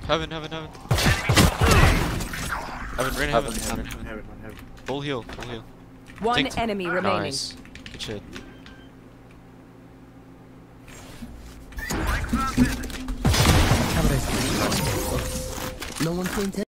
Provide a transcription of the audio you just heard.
Heaven. Heaven, rain heaven. Full heal. One enemy remaining. Nice. Good shit. No one's going to